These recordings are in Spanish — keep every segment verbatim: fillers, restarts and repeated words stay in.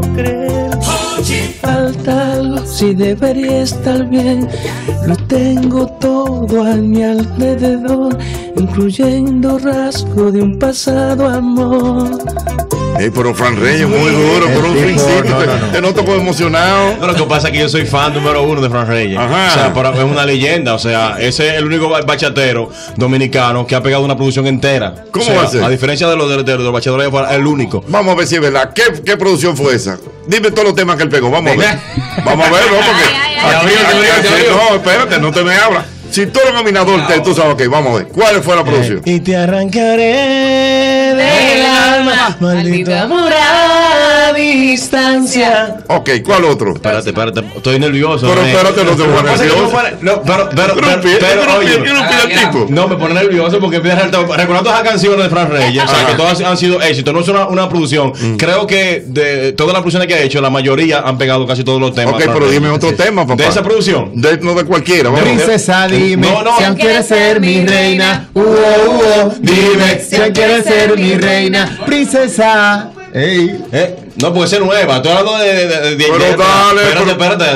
creer. Falta algo, si debería estar bien. Lo tengo todo a mi alrededor, incluyendo rasgo de un pasado amor. Hey, pero Fran Reyes, muy duro, por un principio. No, no, no. Te noto como emocionado. No, lo que pasa es que yo soy fan número uno de Fran Reyes. Ajá. O sea, pero es una leyenda. O sea, ese es el único bachatero dominicano que ha pegado una producción entera. ¿Cómo o sea, va a ser? A diferencia de los de, de, de los bachateros, el único. Vamos a ver si es verdad. ¿Qué, qué producción fue esa? Dime todos los temas que él pegó. Vamos a ver. Vamos a ver, no, porque. Ay, ay, Aquí, ay, aquí, ay, aquí, ay, no, espérate, no te me hablas. Si tú eres nominador, te, tú sabes, ok, vamos a ver. ¿Cuál fue la producción? Y te arrancaré del alma, maldito amor a distancia. Ok, ¿cuál otro? Espérate, espérate, estoy nervioso. Pero espérate, no te voy a nervioso. No, pero, pero, pero, pero, oye, no, me pone nervioso porque recordando todas las canciones de Fran Reyes, o sea, que todas han sido éxitos, no es una, una producción. Mm. Creo que de todas las producciones que ha hecho, la mayoría han pegado casi todos los temas. Ok, pero dime otro sí. tema, papá. ¿De esa producción? De, no de cualquiera. Vamos. Princesa, dime, no, no, si aún quieres ser mi reina. Uh, uh, uh, dime, si aún quieres ser mi reina. Princesa. Ey, eh, no puede ser nueva. Estoy hablando de. de, de, de pero ayer, dale, espérate, espérate.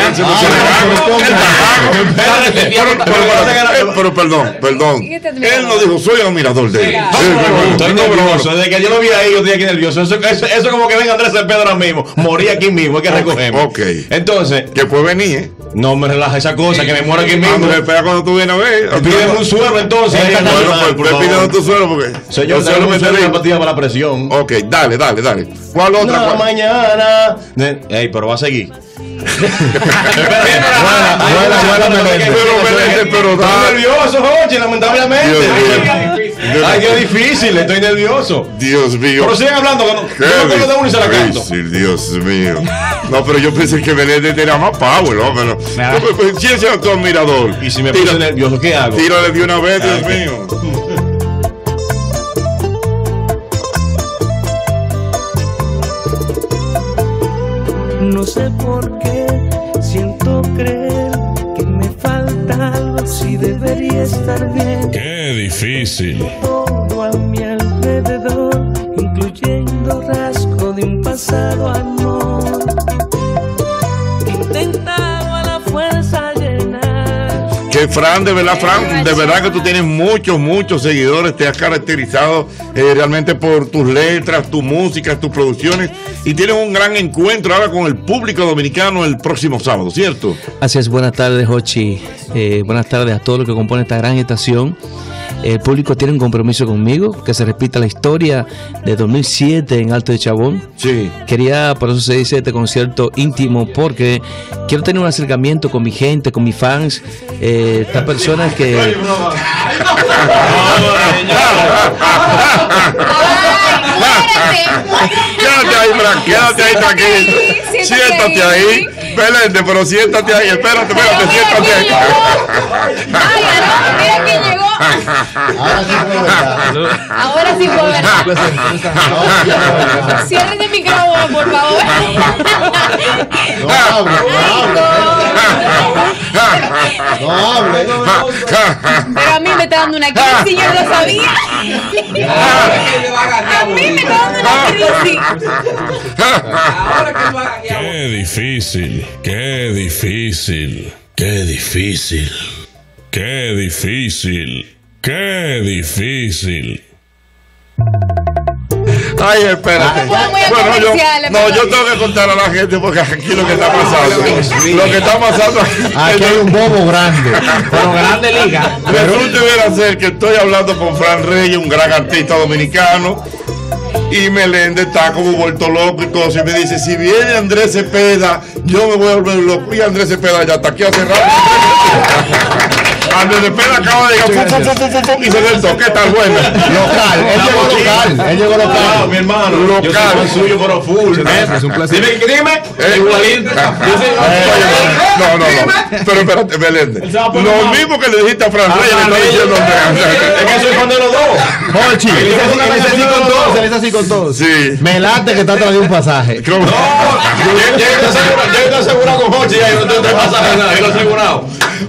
Pero perdón, perdón. Él no dijo, soy admirador de él. Estoy nervioso. Desde que yo lo vi ahí, yo estoy aquí nervioso. Eso, eso, eso como que venga Andrés Cepeda ahora mismo. Morí aquí mismo, hay que recogerme. Ok. Entonces. Que puede venir, ¿eh? No me relaja esa cosa, que me muero aquí mismo. Andrés, espera cuando tú vienes a ver. Pídeme un suero entonces. Bueno, pues pídeme tu suero porque. Señor, yo no me tengo una pastilla para la presión. Ok, dale, dale, dale. ¿Cuál otra? No, mañana. Ey, pero va a seguir. Pero estoy nervioso, Jorge, lamentablemente. Ay, qué difícil, estoy nervioso. Dios mío. Pero sigan hablando, yo no tengo de uno y se la canto. Dios mío. No, pero yo pensé que Meléndez tenía más power, ¿no? Pero ¿quién sea tu admirador? Y si me puse nervioso, ¿qué hago? Tírale de una vez, Dios mío. No sé por qué siento creer que me falta algo, si debería estar bien. Qué difícil. Todo a mi alrededor, incluyendo rasgo de un pasado amor. Intentado a la fuerza llenar. Que Fran, de verdad, Fran, de verdad que tú tienes muchos, muchos seguidores. Te has caracterizado eh, realmente por tus letras, tu música, tus producciones. Y tienes un gran encuentro ahora con el público dominicano el próximo sábado, ¿cierto? Así es, buenas tardes, Jochi. Eh, buenas tardes a todos los que componen esta gran estación. El público tiene un compromiso conmigo, que se repita la historia de dos mil siete en Alto de Chabón. Sí. Quería, por eso se dice este concierto íntimo, porque quiero tener un acercamiento con mi gente, con mis fans, eh, estas personas que... Quédate ahí, Fran, quédate ahí tranquilo. Siéntate ahí. Meléndez, pero siéntate ahí. Espérate, espérate, siéntate ahí. Ay, mira quién llegó. Ahora sí fue verdad. Cierren el micrófono, por favor. No hable, no hable. No hable. Pero a mí me está dando una crisis, yo no lo sabía. A mí me está dando una crisis. Qué difícil, qué difícil, qué difícil, qué difícil, qué difícil. Ay, espérate. Ah, bueno, yo, no, yo tengo que contar a la gente porque aquí lo que está pasando. Lo que está pasando aquí. Aquí hay un bobo grande. Pero grande liga. Resulta debiera ser que estoy hablando con Fran Reyes, un gran artista dominicano. Y Meléndez está como vuelto loco y cosas. Y me dice: si viene Andrés Cepeda, yo me voy a volver loco. Y Andrés Cepeda ya está aquí hace rato. Andrés Cepeda acaba de llegar fu, fu, fu, fu, fu, y se sentó. ¿Qué tal? Bueno. Local. Él llegó local. Él llegó local. No, mi hermano. Local. Yo soy fan suyo, pero full. Es un placer. Dime, dime. Eh, Igualito. No, no, no. Pero espérate, Meléndez. Lo mismo que le dijiste a Fran Reyes, le está diciendo Andrés. Es que soy fan de los dos. Jochi, él es así con todos. Él es así con todos. Sí. Me late que está trayendo un pasaje. ¿Cómo? No, yo estoy asegurado con Jochi, ya yo no tengo pasaje nada, yo lo he asegurado.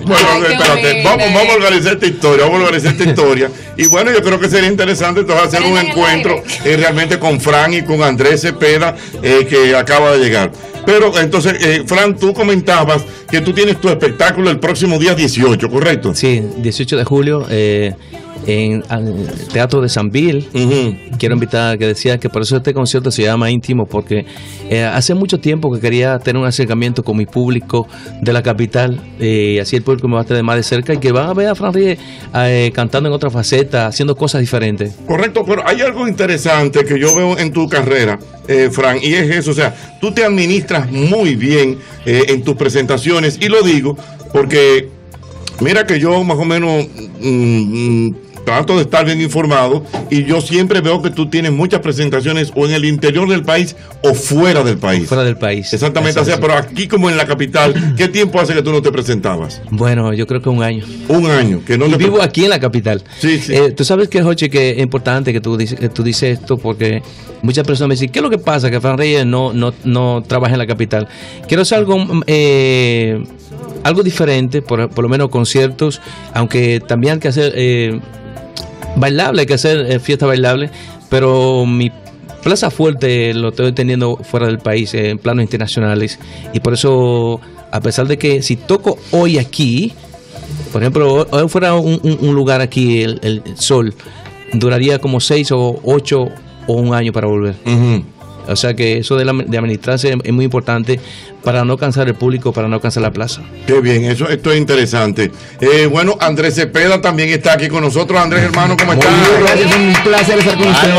Bueno, Ay, espérate, vamos, vamos a organizar esta historia, vamos a organizar esta historia. Y bueno, yo creo que sería interesante entonces hacer un encuentro eh, realmente con Fran y con Andrés Cepeda, eh, que acaba de llegar. Pero entonces, eh, Fran, tú comentabas que tú tienes tu espectáculo el próximo día dieciocho, ¿correcto? Sí, dieciocho de julio. Eh, en el Teatro de San Bill. Uh-huh. Quiero invitar, que decía que por eso este concierto se llama Íntimo, porque eh, hace mucho tiempo que quería tener un acercamiento con mi público de la capital, y eh, así el público me va a tener más de cerca y que van a ver a Fran Reyes eh, cantando en otra faceta, haciendo cosas diferentes. Correcto, pero hay algo interesante que yo veo en tu carrera, eh, Fran, y es eso, o sea, tú te administras muy bien eh, en tus presentaciones, y lo digo porque mira que yo más o menos mmm, trato de estar bien informado, y yo siempre veo que tú tienes muchas presentaciones o en el interior del país o fuera del país. Fuera del país. Exactamente, o sea, pero aquí como en la capital, ¿qué tiempo hace que tú no te presentabas? Bueno, yo creo que un año. Un año. Que no y vivo aquí en la capital. Sí, sí. Eh, tú sabes que, Jochi, que es importante que tú dices, que tú dices esto, porque muchas personas me dicen, ¿qué es lo que pasa? Que Fran Reyes no, no, no trabaja en la capital. Quiero hacer algo... Eh, algo diferente, por, por lo menos conciertos, aunque también hay que hacer eh, bailable, hay que hacer eh, fiesta bailable, pero mi plaza fuerte lo estoy teniendo fuera del país, eh, en planos internacionales, y por eso, a pesar de que si toco hoy aquí, por ejemplo, hoy fuera un, un, un lugar aquí, el, el Sol, duraría como seis o ocho o un año para volver. Uh-huh. O sea que eso de, la, de administrarse es muy importante para no cansar el público, para no cansar la plaza. Qué bien, eso esto es interesante. Eh, bueno, Andrés Cepeda también está aquí con nosotros. Andrés, hermano, ¿cómo estás? Muy bien, gracias, es un placer estar con ustedes.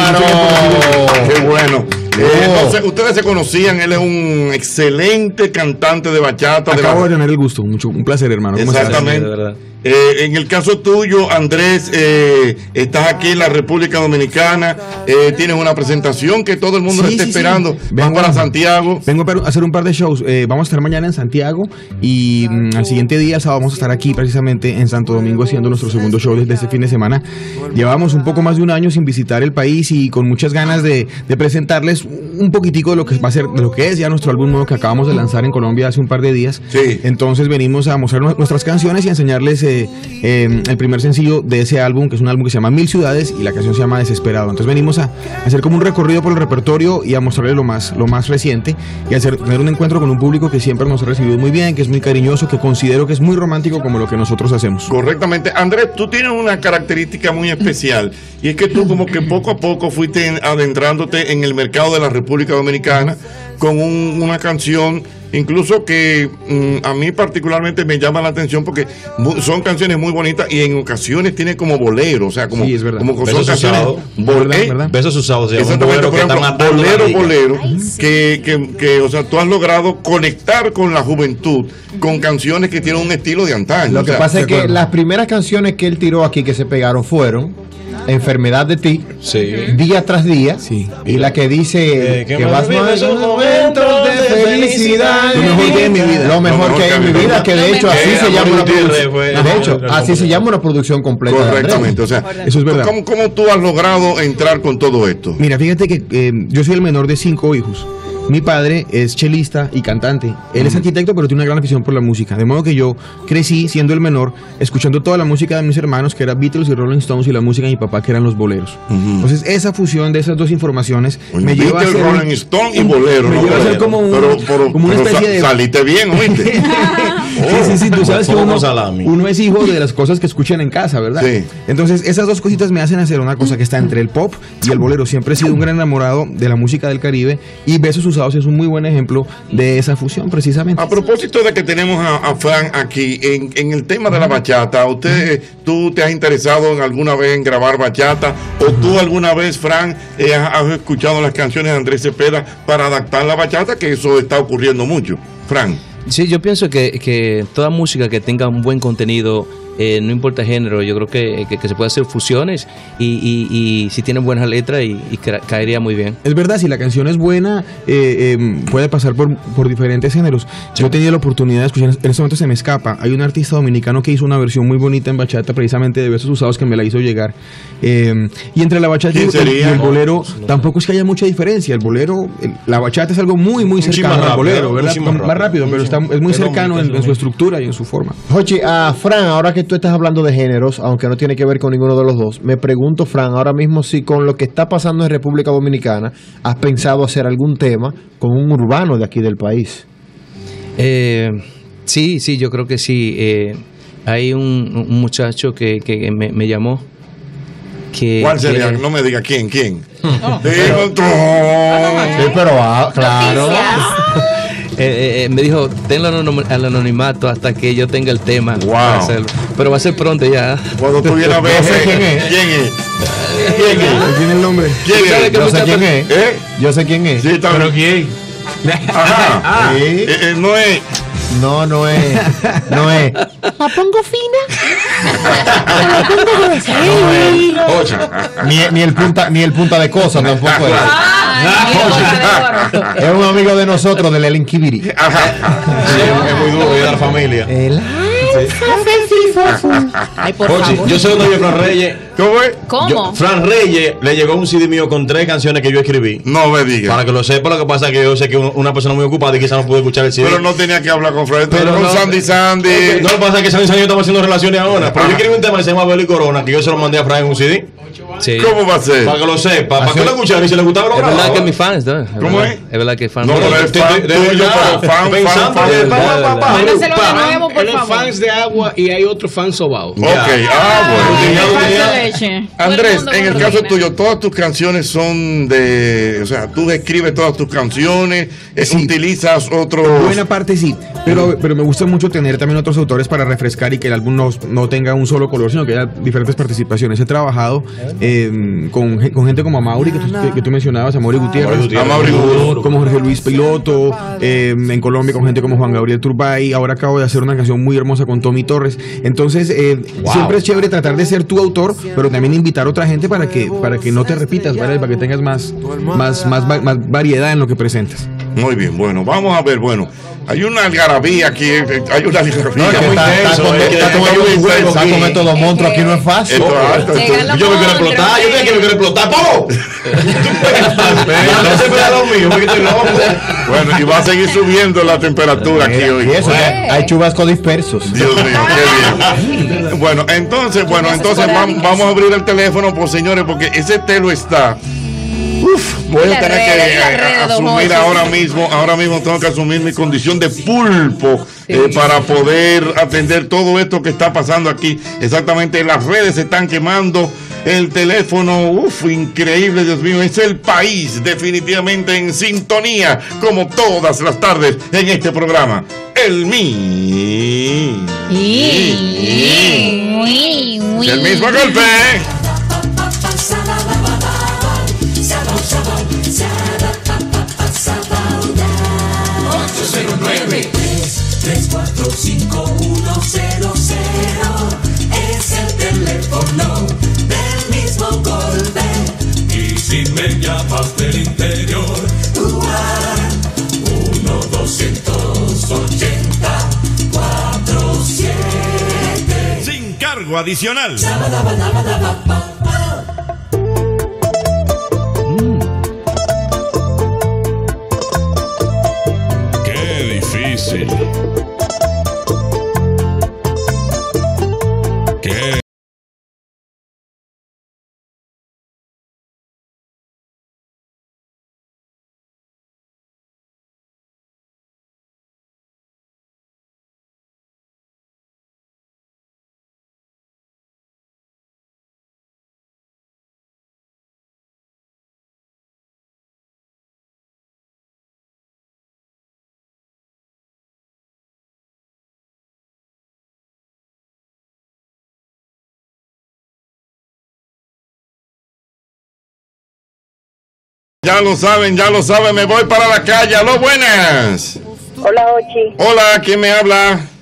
Qué bueno. Eh, entonces, ustedes se conocían, él es un excelente cantante de bachata. Acabo de, de tener el gusto, mucho, un placer, hermano. Exactamente. Eh, en el caso tuyo, Andrés, eh, estás aquí en la República Dominicana, eh, tienes una presentación que todo el mundo sí, está sí, esperando. Sí. Vengo para Santiago. Vengo a hacer un par de shows. Eh, vamos a estar mañana en Santiago y mm, al siguiente día, sábado, vamos a estar aquí precisamente en Santo Domingo haciendo nuestro segundo show desde este fin de semana. Llevábamos un poco más de un año sin visitar el país y con muchas ganas de, de presentarles un poquitico de lo que va a ser, de lo que es ya nuestro álbum nuevo que acabamos de lanzar en Colombia hace un par de días. Sí. Entonces venimos a mostrar nuestras canciones y a enseñarles eh, eh, el primer sencillo de ese álbum, que es un álbum que se llama Mil Ciudades y la canción se llama Desesperado. Entonces venimos a hacer como un recorrido por el repertorio y a mostrarles lo más, lo más reciente y a hacer, tener un encuentro con un público que siempre nos ha recibido muy bien, que es muy cariñoso, que considero que es muy romántico como lo que nosotros hacemos. Correctamente. Andrés, tú tienes una característica muy especial y es que tú como que poco a poco fuiste adentrándote en el mercado de la República Dominicana con un, una canción incluso que mm, a mí particularmente me llama la atención porque son canciones muy bonitas y en ocasiones tiene como bolero, o sea, como, sí, es verdad. como son canciones bol ¿eh? Besos usados, exactamente, por ejemplo, bolero, bolero, que, que, que, o sea, tú has logrado conectar con la juventud con canciones que tienen un estilo de antaño. Lo que o sea, pasa es que las primeras canciones que él tiró aquí que se pegaron fueron Enfermedad de ti, sí. Día tras día, sí. Y la que dice eh, que, que vas más esos momentos de felicidad. Lo mejor que hay en mi vida. Lo mejor que hay en mi vida, que de hecho así se llama una producción. De hecho, así se llama una producción completa. Correctamente, o sea, eso es verdad. ¿Cómo, cómo tú has logrado entrar con todo esto? Mira, fíjate que eh, yo soy el menor de cinco hijos. Mi padre es chelista y cantante. Él uh-huh. es arquitecto, pero tiene una gran afición por la música. De modo que yo crecí siendo el menor, escuchando toda la música de mis hermanos, que era Beatles y Rolling Stones, y la música de mi papá, que eran los boleros. Uh-huh. Entonces, esa fusión de esas dos informaciones Oye, me lleva Beatles, a ser Rolling Stone y bolero. Me no lleva a ser como, un, pero, pero, como una pero especie de... Saliste bien, ¿oíste? oh, sí, sí, sí. Tú sabes que uno, uno es hijo de las cosas que escuchan en casa, ¿verdad? Sí. Entonces, esas dos cositas me hacen hacer una cosa que está entre el pop y el bolero. Siempre he sido un gran enamorado de la música del Caribe y Besos Usados es un muy buen ejemplo ejemplo de esa fusión precisamente. A propósito de que tenemos a, a Fran aquí en, en el tema de la bachata, ¿usted, tú te has interesado en alguna vez en grabar bachata o tú alguna vez, Fran, eh, has escuchado las canciones de Andrés Cepeda para adaptar la bachata, que eso está ocurriendo mucho? Fran. Sí, yo pienso que, que toda música que tenga un buen contenido eh, no importa género, yo creo que, que, que se puede hacer fusiones y, y, y si tienen buenas letras y, y caería muy bien. Es verdad, si la canción es buena, eh, eh, puede pasar por, por diferentes géneros. Sí. Yo he tenido la oportunidad de escuchar, en este momento se me escapa, hay un artista dominicano que hizo una versión muy bonita en bachata, precisamente de Besos Usados, que me la hizo llegar. Eh, y entre la bachata y el, y el bolero, tampoco es que haya mucha diferencia. El bolero, el, la bachata es algo muy, muy cercano al rápido, bolero, ¿verdad? Más rápido, más rápido pero está, es muy cercano en, en su estructura y en su forma. Jochi, a uh, Fran, ahora que tú estás hablando de géneros, aunque no tiene que ver con ninguno de los dos, me pregunto, Fran, ahora mismo si con lo que está pasando en República Dominicana, ¿has pensado hacer algún tema con un urbano de aquí del país? Eh, sí, sí, yo creo que sí. Eh, hay un, un muchacho que, que me, me llamó. Que, ¿Cuál sería? que, no me diga quién, quién. Oh, pero, sí, pero ah, claro. Eh, eh, me dijo, tenlo al anonimato hasta que yo tenga el tema. Wow. Para hacerlo. Pero va a ser pronto ya. Cuando tú vienes a ver, no sé quién es. ¿Quién es? ¿Quién es? ¿Quién es el nombre? ¿Quién es? Yo sé quién es. ¿Eh? Yo sé quién es. Sí, está ¿Pero quién? Ajá. Ah. ¿Sí? Eh, eh, no es. No, no es. No es. ¿La pongo fina? ¿La pongo gruesa? No es. Ni, ni, el punta, ni el punta de cosas tampoco es. Ay, es un amigo de nosotros, del Ellen Kibiri. Sí, es muy duro, es de la familia. El Ay, por Oye, favor. yo sé dónde vive Fran Reyes. ¿Cómo es? ¿Cómo? Yo, Fran Reyes le llegó un C D mío con tres canciones que yo escribí. No me digas. Para que lo sepa, lo que pasa es que yo sé que una persona muy ocupada y quizás no pudo escuchar el C D. Pero no tenía que hablar con Fred, Pero con no, Sandy Sandy. Okay, no, lo que pasa es que Sandy Sandy estaba haciendo relaciones ahora. Pero yo escribí un tema que se llama Belo y Corona, que yo se lo mandé a Fran en un C D. Sí. ¿Cómo va a ser? Para que lo sepa, para que lo escuchara y si le gustaba lo Es grababa. verdad que es mi fan, ¿no? Es ¿Cómo verdad, es? Es verdad que es fan. No, pero es fan tuyo, pero fan, fan, fan. Mándaselo de nuevo, por Él es favor. fans de agua y hay otro fan sobao. Ok, ah, bueno. Leche. Andrés, Todo en el mundo caso coordina. tuyo, todas tus canciones son de. O sea, tú escribes todas tus canciones, eh, Sí. utilizas otros. Buena parte sí, pero, pero me gusta mucho tener también otros autores para refrescar y que el álbum no, no tenga un solo color, sino que haya diferentes participaciones. He trabajado eh, con, con gente como Amaury, que tú, que, que tú mencionabas, Amaury Gutiérrez, Amaury Gutiérrez. como Jorge Luis Piloto, eh, en Colombia con gente como Juan Gabriel Turbay, ahora acabo de hacer una canción muy hermosa con Tommy Torres. Entonces, eh, Wow. siempre es chévere tratar de ser tu autor, pero también invitar a otra gente para que, para que no te repitas, ¿vale? Para que tengas más, más, más, va- más variedad en lo que presentas. Muy bien, bueno, vamos a ver, bueno. Hay una algarabía aquí, eh, hay una algarabía. No, es que está, está con, es que está con está estos- muy está aquí. con estos dos monstruos aquí, no es fácil. Esto es alto, esto- Llegan los Yo me quiero monstruos, explotar, yo ¿eh? te quiero explotar. ¡Po! No se me da lo mío, porque estoy loco. Bueno, y va a seguir subiendo la temperatura aquí hoy. Y eso, que hay chubascos dispersos. Dios mío, qué bien. Bueno, entonces, bueno, entonces vam- vamos a abrir el teléfono, pues señores, porque ese telo está. Uf, voy a La tener red, que la eh, red, don asumir Jochi. ahora mismo, ahora mismo tengo que asumir mi condición de pulpo eh, para poder atender todo esto que está pasando aquí. Exactamente, las redes se están quemando, el teléfono, uf, increíble, Dios mío, es el país definitivamente en sintonía, como todas las tardes en este programa. El mi. El mismo golpe. tres cuatro cinco uno cero cero es el teléfono del mismo golpe. Y si me llamas del interior, uno doscientos ochenta cuatro siete. Sin cargo adicional. Qué difícil. Qué Ya lo saben, ya lo saben, me voy para la calle. ¡Aló, buenas! Hola, Ochi. Hola, ¿quién me habla?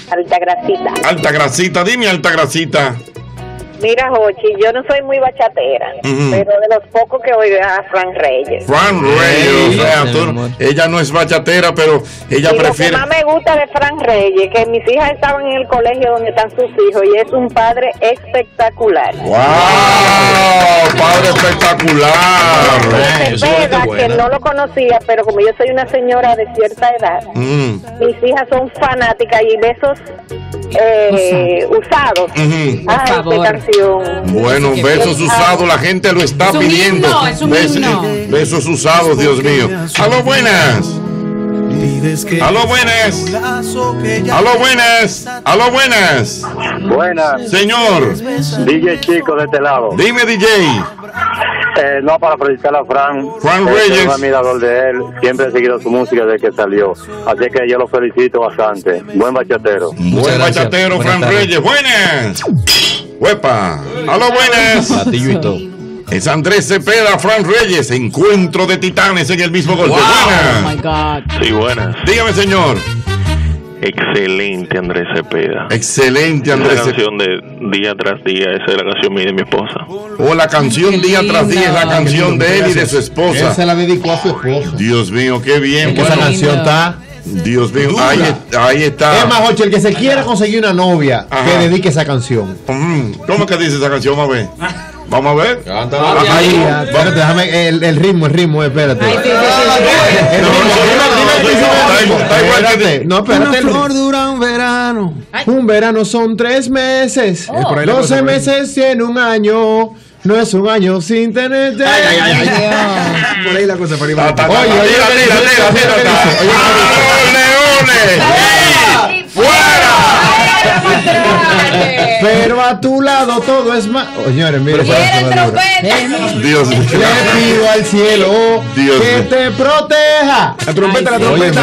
Altagracita. Altagracita, dime Altagracita. Mira, Jochi, yo no soy muy bachatera, Ujú. pero de los pocos que oigo a Fran Reyes. Fran Reyes, o sea, tú- ella no es bachatera, pero ella y prefiere. Lo que más me gusta de Fran Reyes, que mis hijas estaban en el colegio donde están sus hijos y es un padre espectacular. ¡Wow! Padre espectacular. Es verdad que no lo conocía, pero como yo soy una señora de cierta edad, Mm. mis hijas son fanáticas y besos eh, usados. Ujú. Ay, qué canción. Bueno, besos usados, la gente lo está Es un pidiendo. himno, es un Bes- himno. Besos usados, Dios mío. Aló, buenas. Aló, buenas. Aló, buenas. Aló, buenas. Buenas. Señor. D J Chico de este lado. Dime, D J. Eh, no, para felicitar a Fran. Fran Eh, Reyes. soy un admirador de él. Siempre he seguido su música desde que salió. Así que yo lo felicito bastante. Buen bachatero. Buen bachatero, Fran Reyes. Buenas. Huepa. Aló, buenas. Platillo y todo. Es Andrés Cepeda, Fran Reyes. Encuentro de titanes en el mismo golpe. Buenas. God. Sí, buenas. Dígame, señor. Excelente Andrés Cepeda. Excelente, Esa Andrés es la canción de Día tras Día, esa es la canción mía y de mi esposa. O la canción día tras día es la canción de él y de su esposa. Él se la dedicó a su esposa. Dios mío, qué bien. Es que esa Bueno, canción está. Dios mío, dura. ahí, es- ahí está. Es más, Jochi, el que se quiera conseguir una novia, Ajá. que dedique esa canción. Mm, ¿Cómo que dice esa canción? Vamos a ver. Vamos a ver. Ahí, espérate, déjame el, el ritmo, el ritmo, espérate. El ritmo, espérate. No, espérate. Una el flor ritmo. dura un verano. Un verano son tres meses. Oh. por ahí la cosa, doce por ahí. meses tiene un año. No es un año sin tenerte. Por ahí la cosa, por ahí va. Oye, oye, oye, oye, pero a tu lado todo es más. Oh, señores, mire. Dios mío. Le pido al cielo Dios que mío. te proteja. La trompeta, la Oye, trompeta.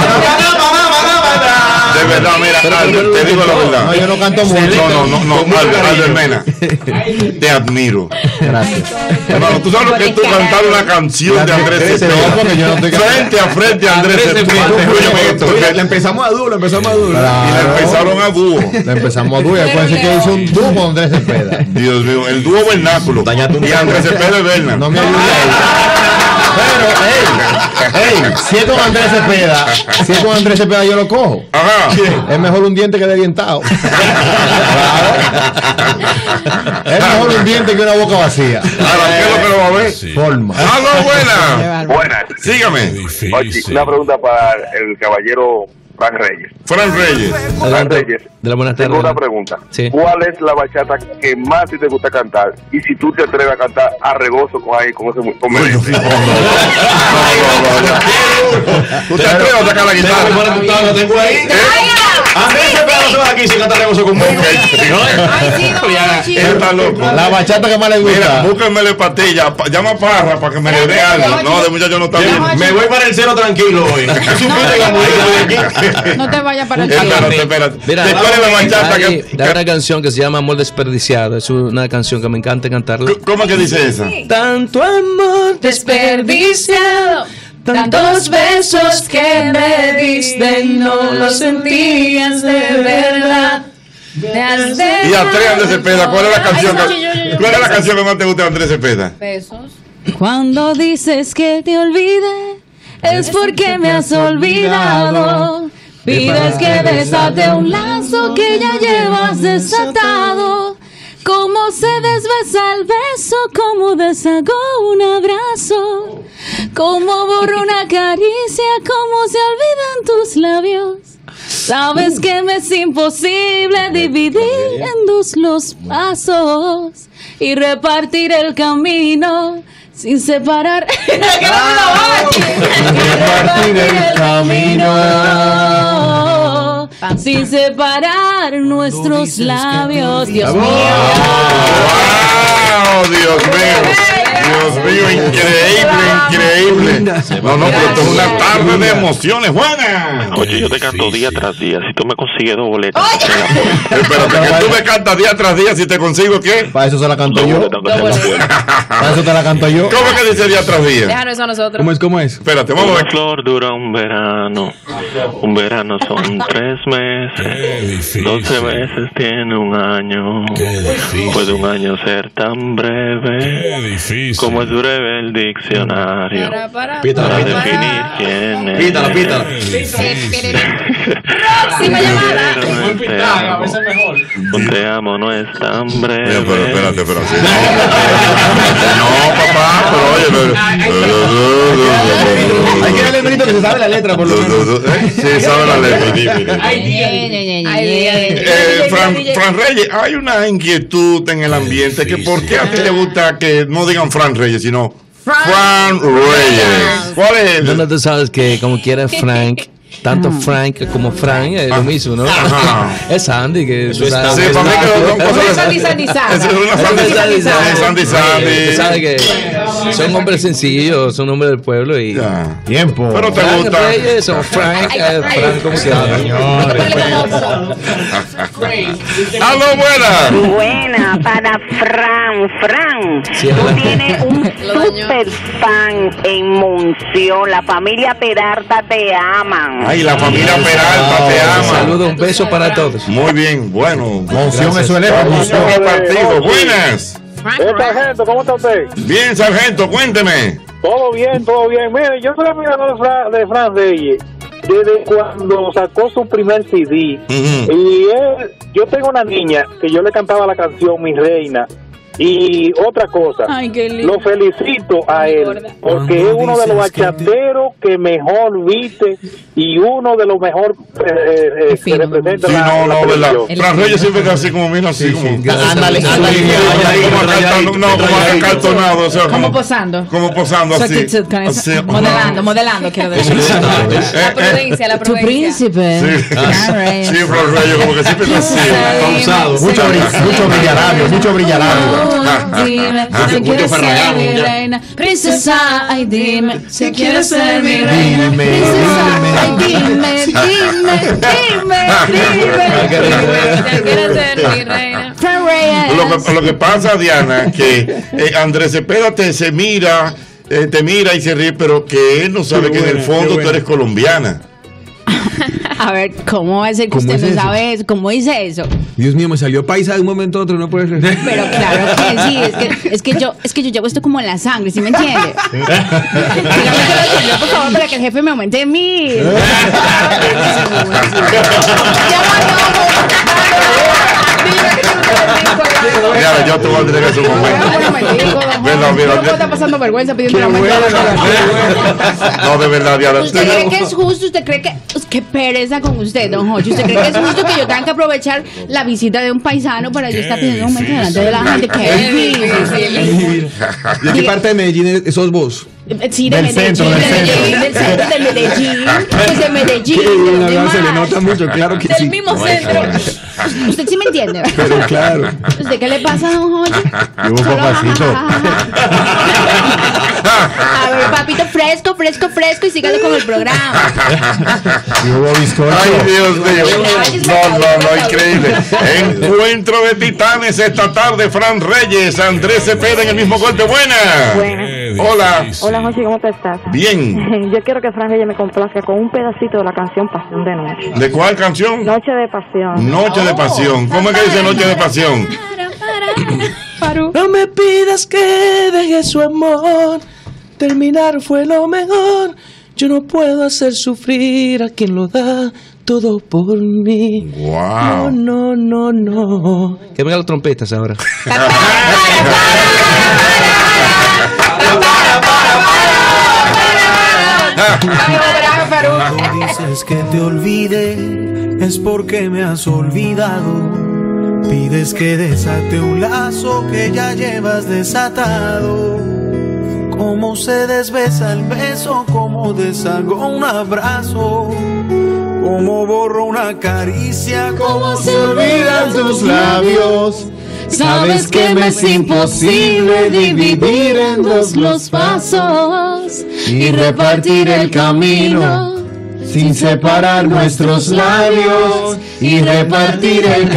De verdad, mira, Albert, te digo la verdad. No, yo no canto mucho. No, no, no, no, Albert, Albert Mena. Te admiro. Gracias. Hermano, tú sabes lo que es tú cantar una canción de Andrés No, porque yo no Cepeda. estoy Frente a frente a Andrés Cepeda. Oye, la empezamos a dúo, la empezamos a dúo. Y la empezaron a dúo. Le empezamos a dúo. Acuérdense que hizo un dúo con Andrés Cepeda. Dios mío, el dúo vernáculo. Y Andrés Cepeda y Berna. No me ayude ahí. Pero, hey, hey, si es con Andrés Cepeda, si es con Andrés Cepeda yo lo cojo. Ajá. Es mejor un diente que desdientado. Es mejor un diente que una boca vacía. Ahora, ¿qué es lo que lo va a ver? Forma. ¡Aló, buena! Buenas. Sígame. Oye, una pregunta para el caballero Fran Reyes. Fran Reyes. Fran Adelante. Reyes. De la buena tarde. Tengo una pregunta. Sí. ¿Cuál es la bachata que más a ti te gusta cantar? Y si tú te atreves a cantar arregoso con ahí, con ese con merengue. ¿Tú te atreves a sacar la guitarra? Lo tengo ahí. Andrés Cepeda no se va aquí sin cantar negocio conmigo. Está loco. La bachata que más le Mira, gusta. búsquenmele patilla. pa- Llama a Parra para que me le dé algo. No, de muchacho no está bien. Me voy para el cero tranquilo hoy. No te vayas para el Espérate, cielo. espérate. Mira, ¿De cuál es la bachata hay, que, hay una canción que se llama Amor Desperdiciado. Es una canción que me encanta cantarla. ¿Cómo es que dice esa? Tanto amor Desperdiciado. Tantos besos que me diste y no los sentías de verdad. Me has Y a tres Andrés Cepeda, ¿cuál es la canción Ay, que, no, yo, yo, yo, ¿cuál es la yo, canción que más te gusta de Andrés Cepeda? Besos. Cuando dices que te olvide, es porque me has olvidado. Pides que desate un lazo que ya llevas desatado. Cómo se desbesa el beso, cómo deshago un abrazo, cómo borro una caricia, cómo se olvidan tus labios. Sabes que me es imposible dividir en dos los pasos y repartir el camino sin separar. Repartir el camino. Sin separar nuestros labios. Dios mío. ¡Wow! Dios mío. Dios mío, increíble, increíble. No, no, pero esto es una tarde de emociones. Buenas. Oye, yo te canto día tras día. Si tú me consigues dos boletas. Espérate, que tú me cantas día tras día. Si te consigo, ¿qué? Para eso se la canto yo. Para eso te la canto yo. ¿Cómo que dice día tras día? Déjanos eso a nosotros. ¿Cómo es? ¿Cómo es? Espérate, vamos a ver. Una flor dura un verano. Un verano son tres meses. Doce meses tiene un año. Puede un año ser tan breve como es breve el diccionario. Para, para, Para para, definir para. quién es. Pítala, pítala. Próxima llamada. Pero te amo. Un te amo no es tan breve. Mira, pero espérate, espérate. No, papá, pero oye, pero... Hay que darle mérito que se sabe la letra, por lo menos. Sí, sabe la letra. Ay, Dios. Eh, Fran, Fran Reyes, hay una inquietud en el ambiente que por qué a ti te gusta que no digan Fran Reyes, sino Fran Reyes. ¿Cuál es? No, no, tú sabes que como quiera Frank, tanto Frank como Frank es lo mismo, ¿no? Es Sandy que Sí, para mí que son cosas de Sandy, Sandy, Sandy. Es una Sandy, Sandy, Sandy, Sandy. Tú sabes que son hombres sencillos, son hombres del pueblo y tiempo. Pero te Frank gusta. Reyes o Frank, eh, Frank como quiera. ¡Aló, buena! Buena, para Fran. Fran, Sí, tú hola. tienes un super fan en Monción. La familia Peralta te aman. Ay, la familia Peralta te ama. Saludos, un beso para todos. Muy bien, bueno. Monción, eso es Vamos a un partido. Buenas. Eh, sargento, ¿cómo está usted? Bien, sargento, cuénteme. Todo bien, todo bien. Mire, yo soy admirador de Fran, de Fran Reyes desde cuando sacó su primer C D. Ujú. Y él, yo tengo una niña que yo le cantaba la canción Mi Reina. Y otra cosa, Ay, qué lindo. lo felicito a él porque es uno de los bachateros que mejor viste y uno de los mejor eh, eh, que representa Sí, la, no, la no, verdad. televisión. Fran Reyes siempre está así como, mira, así como. Ándale, Sí, ándale. como acartonado, no, como acartonado, o sea, Como como, posando. como posando Su así. actitud con eso. Así, Modelando, modelando, quiero decir. La prudencia, la Tu prudencia. príncipe. Sí, Fran Reyes. sí, Fran Reyes, como que siempre está así. Pausado. Mucho, brill- mucho brillarabio, mucho brillarabio. Dime, Ah, si mucho quieres ser Ferragamo, mi ya. reina. Princesa, ay dime, si quieres ser mi reina. Dime, Princesa, dime. ay dime, dime, dime, dime. Si quieres ser mi reina. Fran Reyes. Lo que, lo que pasa, Diana, que eh, Andrés Cepeda te se mira, eh, te mira y se ríe, pero que él no sabe que en el fondo tú eres colombiana. A ver, ¿cómo va a ser que ¿Cómo usted es no eso? sabe eso? ¿Cómo dice eso? Dios mío, me salió paisa de un momento a otro, no puede ser. Pero claro que sí, es que, es que yo, es que yo llevo esto como en la sangre, ¿sí me entiende? Dígame que lo señor, por favor, para que el jefe me aumente de mí. Mira, yo te voy a tener que hacer un momento. Verdad, mira, ¿Cómo está pasando vergüenza pidiendo Qué una bueno, No, de verdad, Diana. ¿Usted cree que es justo? ¿Usted cree que... Qué pereza con usted, don Jorge. ¿Usted cree que es justo que yo tenga que aprovechar la visita de un paisano para yo estar pidiendo un momento delante de la gente? Qué difícil. ¿De qué parte de Medellín sos vos? Sí, de Del Medellín, centro, del de Medellín, centro. del centro de Medellín. Pues de Medellín. Qué bien de hablar, se le más. nota mucho, claro que Del sí. mismo centro. Usted sí me entiende. Pero claro. ¿Usted qué le pasa, don Jorge? Y hubo papacito. A ver, papito, fresco, fresco, fresco y sígale con el programa. Y hubo bizcocho. Ay, Dios mío. No, no, no, increíble. Encuentro de titanes esta tarde. Fran Reyes, Andrés Cepeda en el mismo golpe. Buena. Buena. Hola. Hola, José, ¿cómo te estás? Bien. Yo quiero que Fran Reyes me complazca con un pedacito de la canción Pasión de Noche. ¿De cuál canción? Noche de Pasión. Noche de pasión. ¿Cómo es que dice Noche de pasión? No me pidas que deje su amor. Terminar fue lo mejor. Yo no puedo hacer sufrir a quien lo da todo por mí. Wow. No, no, no, no. Que vengan las trompetas ahora. Dices que te olvide, es porque me has olvidado. Pides que desate un lazo que ya llevas desatado. Cómo se desbesa el beso, cómo deshago un abrazo, cómo borro una caricia, cómo se olvidan tus labios. Sabes que me es imposible dividir en dos los pasos y repartir el camino sin separar nuestros labios y repartir el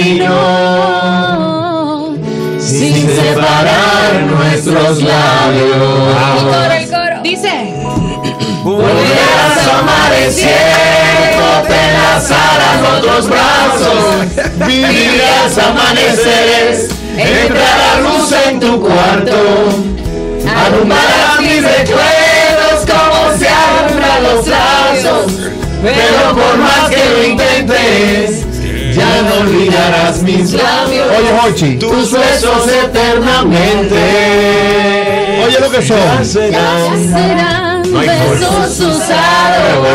camino sin separar nuestros labios. El coro, el coro. Dice. Volverás amaneciendo, te enlazarás otros brazos, vivirás amaneceres, entrará luz en tu cuarto, alumbrarás mis recuerdos como se alumbran los lazos, pero por más que lo intentes, ya no olvidarás mis labios. Oye, Jochi, tus besos eternamente. Oye lo que son. Ya serán besos usados.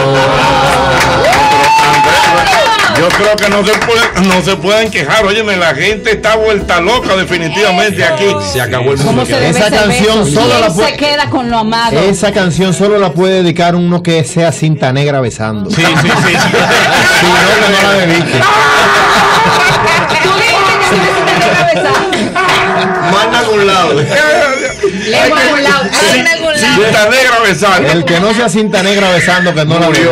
Yo creo que no se puede, no se pueden quejar. Óyeme, la gente está vuelta loca definitivamente aquí. Se acabó el mundo. Esa canción solo la puede, se queda con lo amado. esa canción solo la puede dedicar uno que sea cinta negra besando. Sí, sí, sí. Si no, que no la dedique. Tú dijiste que tienes cinta negra besando. Manda a algún lado. Lengua a algún lado. Lengua a algún lado. Cinta negra besando. El que no sea cinta negra besando, que no la vio.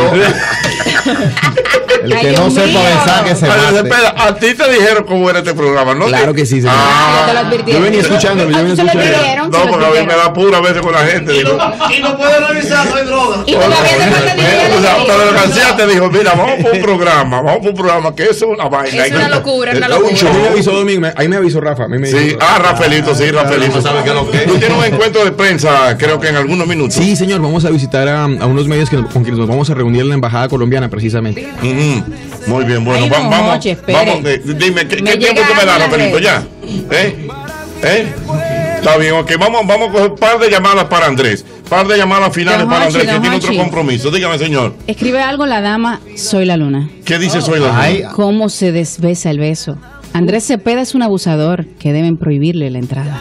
El que Ay, no Dios sepa mío. besar, que se Ay, mate. espera, a ti te dijeron cómo era este programa, ¿no? Claro que sí, señor. Ah, te lo Ah, advirtieron. Yo venía escuchándolo, yo venía Se lo escuchando. advirtieron, no, se lo porque a mí me advirtieron. da pura a veces con la gente. Digo, Y no puede revisar, no hay droga. Y todavía te falta Bueno, dinero. o sea, pero la García te dijo, mira, vamos por un programa, vamos por un programa, que eso es una vaina. Es una locura, es una Es un locura. show. Ahí me avisó Domingo, me- ahí me avisó Rafa. a mí me Sí, dijo- ah, Rafaelito, sí, Rafaelito. ¿Sabe qué es lo que es? Tú tienes un encuentro de prensa, creo que en algunos minutos. Sí, señor, vamos a visitar a, a unos medios que, con quienes nos vamos a reunir en la embajada colombiana, precisamente. Ujú. Muy bien, bueno, Ay, va- don vamos. Joche, espere. Vamos, eh, dime, ¿qué, Me qué tiempo llega tú me das, algo en Rafaelito? las ¿Ya? ¿Eh? ¿Eh? Está bien, ok, vamos, vamos a coger un par de llamadas para Andrés. Par de llamadas finales Don para Jochi, Andrés, que don tiene otro Jochi. compromiso. Dígame, señor. Escribe algo la dama, soy la luna. ¿Qué dice Soy la Luna? Ay, ¿Cómo se desbesa el beso? Andrés Cepeda es un abusador que deben prohibirle la entrada.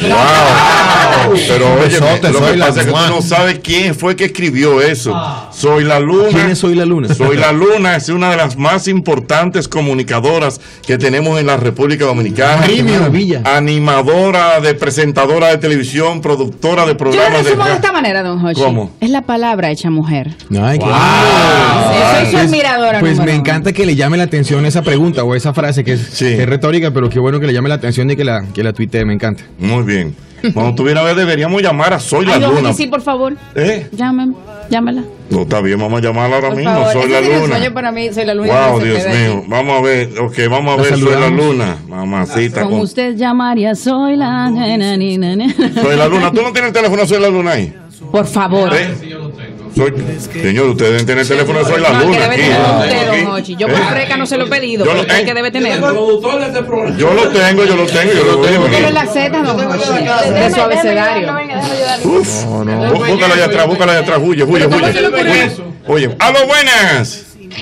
Wow. Pero oye, Besote, lo Soy que la pasa es que tú Luna. no sabes quién fue que escribió eso. Soy la Luna. ¿Quién es Soy la Luna? Soy la Luna es una de las más importantes comunicadoras que tenemos en la República Dominicana. Qué maravilla. Animadora, de presentadora de televisión, productora de Yo lo programas de resumo de esta manera, don Jochi. ¿Cómo? Es la palabra hecha mujer. Ay, qué Soy su Pues- admiradora. Pues número me uno. encanta que le llame la atención esa pregunta o esa frase que es, Sí. que es retórica, pero qué bueno que le llame la atención y que la, que la tuitee, me encanta. Muy bien. Cuando tuviera vez deberíamos llamar a Soy la Ay, don Luna. Jochi, sí, por favor. ¿Eh? Llámame, llámela. No, está bien, vamos a llamarla ahora Por mismo. favor. Soy Ese la sería el Luna. sueño para mí, soy la luna. Wow, que se Dios queda mío. aquí. Vamos a ver, ok, vamos a La ver, Soy la saludamos. Luna. Mamacita. Como con- usted llamaría, soy la nena, nena, nena. Soy la Luna. ¿Tú no tienes el teléfono de Soy la Luna ahí? Por favor. ¿Eh? Soy... Señor, ustedes deben tener el teléfono de Soy la No, el Luna. que debe aquí. tener Lo usted, tengo aquí. don Jochi. Yo ¿Eh? por freca no se lo he pedido, Yo pero lo- usted eh. que debe tener. Productor de este programa. Yo lo tengo, yo lo tengo, yo lo tengo. Pero la Z, don Jochi. De su abecedario. Uf. Bú- Búscala allá atrás, búscala allá atrás. Huye, huye, ¿Pero cómo huye. se le ocurrió Huye. eso? Oye, ¡a lo buenas!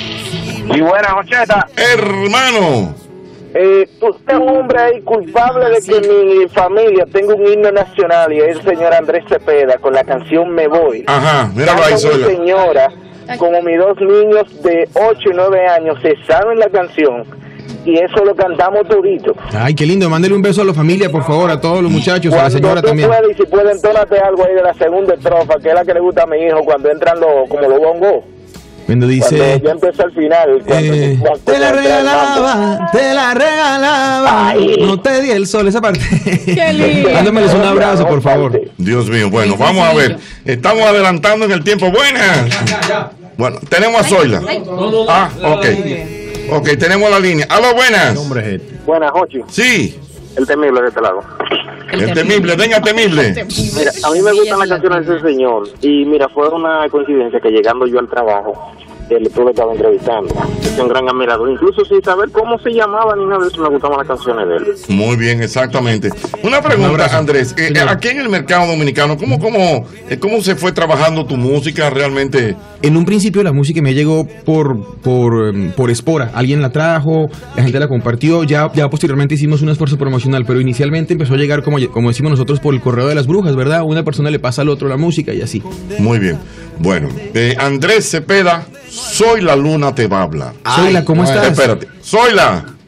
Y buenas, Jocheta. Hermano. Eh, tú eres un hombre ahí culpable de que mi familia tenga un himno nacional y es el señor Andrés Cepeda con la canción Me Voy. Ajá, míralo ahí, Tanto mi Soy la. señora como mis dos niños de ocho y nueve años se saben la canción y eso lo cantamos todito. Ay, qué lindo. Mándele un beso a la familia, por favor, a todos los muchachos, a la Cuando señora tú también. puedes, y si puedes, entónate algo ahí de la segunda estrofa, que es la que le gusta a mi hijo cuando entran los, como los bongos. Cuando Cuando dice, ya empieza al final. Cuando, eh, cuando te la entra el mambo. regalaba, te la regalaba, Ay. no te di el sol, esa parte. Qué lindo. Mándameles un abrazo, por favor. Dios mío, bueno, vamos a ver. Estamos adelantando en el tiempo. Buenas. Bueno, tenemos a Zoila. Ah, ok. Ok, tenemos la línea. ¡Aló, buenas! Buenas, Jochi. Sí. El temible de este lado. El temible, venga, temible. Mira, a mí me gustan las canciones de ese señor. Y mira, fue una coincidencia que llegando yo al trabajo, él tú lo estaba entrevistando. Es un gran admirador. Incluso sin saber cómo se llamaba ni nada de eso, me gustaban las canciones de él. Muy bien, exactamente. Una pregunta, Andrés. Eh, aquí en el mercado dominicano, ¿cómo, cómo, eh, ¿cómo se fue trabajando tu música realmente? En un principio la música me llegó por, por, em, por espora. Alguien la trajo, la gente la compartió. Ya, ya posteriormente hicimos un esfuerzo promocional, pero inicialmente empezó a llegar, como, como decimos nosotros, por el correo de las brujas, ¿verdad? Una persona le pasa al otro la música y así. Muy bien. Bueno, eh, Andrés Cepeda, Soy la Luna te va a hablar. Zoila, ¿cómo estás? Espérate. Zoila.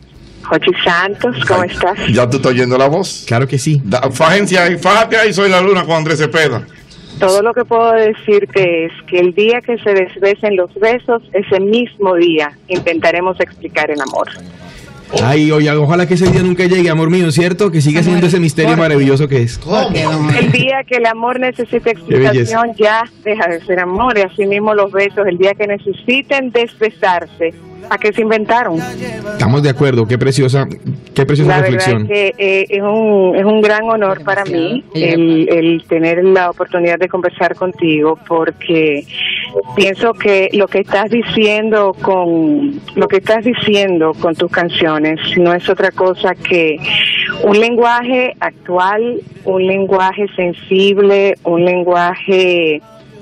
Jochi Santos, ¿cómo estás? Ya tú estás oyendo la voz. Claro que sí. Da, fájense ahí, fájate ahí, Soy la Luna con Andrés Cepeda. Todo lo que puedo decirte es que el día que se desbesen los besos, ese mismo día intentaremos explicar el amor. Ay, oye, ojalá que ese día nunca llegue, amor mío, ¿cierto? Que siga siendo ese misterio maravilloso que es. El día que el amor necesite explicación ya deja de ser amor, y así mismo los besos, el día que necesiten desbesarse, ¿a qué se inventaron? Estamos de acuerdo, qué preciosa, qué preciosa la reflexión. La verdad es que eh, es, un, es un gran honor para mí el, el tener la oportunidad de conversar contigo, porque pienso que lo que estás diciendo con lo que estás diciendo con tus canciones no es otra cosa que un lenguaje actual, un lenguaje sensible, un lenguaje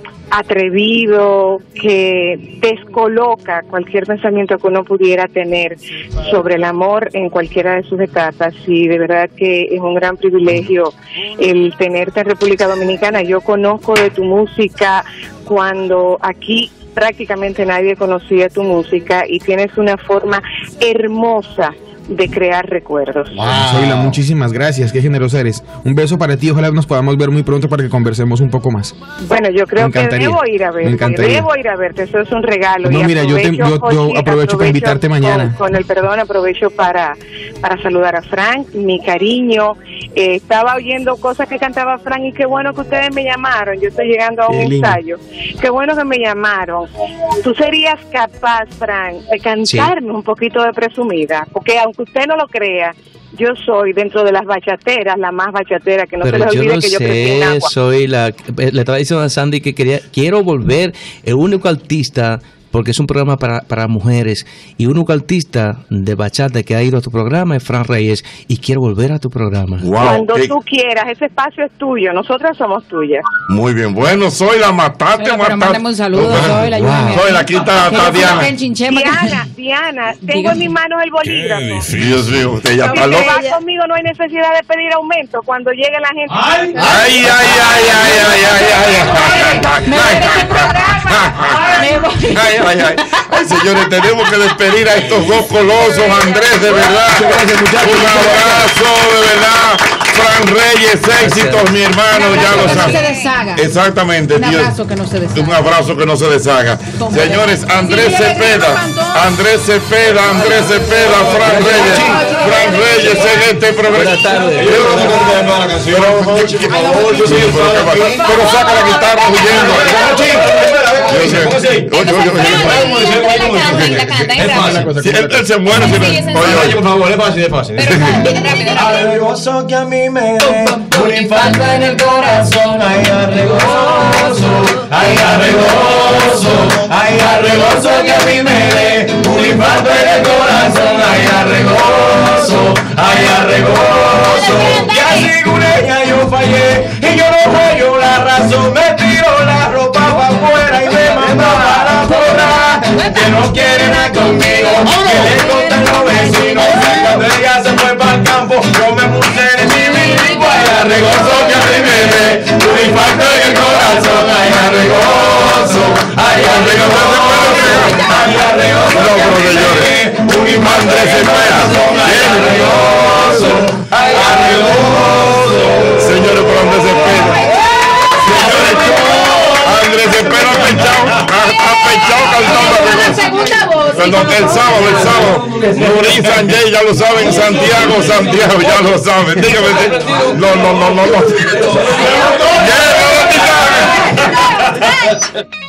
atrevido que descoloca cualquier pensamiento que uno pudiera tener sobre el amor en cualquiera de sus etapas, y de verdad que es un gran privilegio el tenerte en República Dominicana. Yo conozco de tu música cuando aquí prácticamente nadie conocía tu música, y tienes una forma hermosa de crear recuerdos. Wow. Zoila, muchísimas gracias, qué generosa eres. Un beso para ti, ojalá nos podamos ver muy pronto para que conversemos un poco más. Bueno, yo creo que debo ir a verte, debo ir a verte, eso es un regalo. No, y mira, yo, te, yo, yo aprovecho, aprovecho para invitarte mañana. Con, con el perdón, aprovecho para, para saludar a Frank, mi cariño. Eh, estaba oyendo cosas que cantaba Frank, y qué bueno que ustedes me llamaron. Yo estoy llegando a un ensayo. Qué bueno que me llamaron. Tú serías capaz, Frank, de cantarme sí. un poquito de Presumida, porque aunque usted no lo crea, yo soy dentro de las bachateras la más bachatera, que no Pero se les olvide yo no que yo sé, crecí en agua. Soy la, le estaba diciendo a Sandy que quería, quiero volver, el único artista, porque es un programa para, para mujeres, y único artista de bachata que ha ido a tu programa es Fran Reyes, y quiero volver a tu programa. Wow, Cuando hey. tú quieras, ese espacio es tuyo, nosotras somos tuyas. Muy bien, bueno, soy la matate, pero, matate. Pero mándame un saludo, oh, soy la wow. Soy la aquí está, está Diana. Diana, Diana, tengo en mis manos el bolígrafo. Dios mío, usted ya está loco. loca. Si va conmigo no hay necesidad de pedir aumento cuando llegue la gente. Ay, ay, ay, ay, ay, ay, ay, ay, ay, ay, ay. Ay, señores, tenemos que despedir a estos dos colosos, Andrés, de verdad. Un abrazo, de verdad. Fran Reyes, éxitos, mi hermano, ya lo saben. Que no se deshaga. Exactamente, un abrazo que no se deshaga. Un abrazo que no se deshaga. Señores, Andrés Cepeda, Andrés Cepeda, Andrés Cepeda, Fran Reyes, Fran Reyes en este programa. Buenas tardes. Pero saca la guitarra huyendo. Él se muere. Oye, por favor, es fácil, es fácil. Arregoso que a mí me dé un infarto en el corazón. Ay, arregoso, ay, arregoso, ay, arregoso que a mí me dé un infarto en el corazón. Ay, arregoso, ay, arregoso. Que así con ella yo fallé y yo no fallo la razón. Me tiro la ropa para afuera y me mando a la porra. Que no quieren nada conmigo, que le contan los vecinos. Cuando ella se fue para el campo, yo me puse en el chivo. Ay, arregoso que a mí me dé un infarto en el corazón. Ay, arregoso, ay, arregoso, ay, arregoso que a mí me dé un infarto en el corazón. Ay, arregoso, ay, arregoso. Señores, por donde se espera. Andrés Cepeda ha pechado, ha pechado cantando. Cuando el sábado, el sábado, Nurín Sanjay, ya lo saben, Santiago, Santiago, ya lo saben. Dígame, no, no, no, no, no.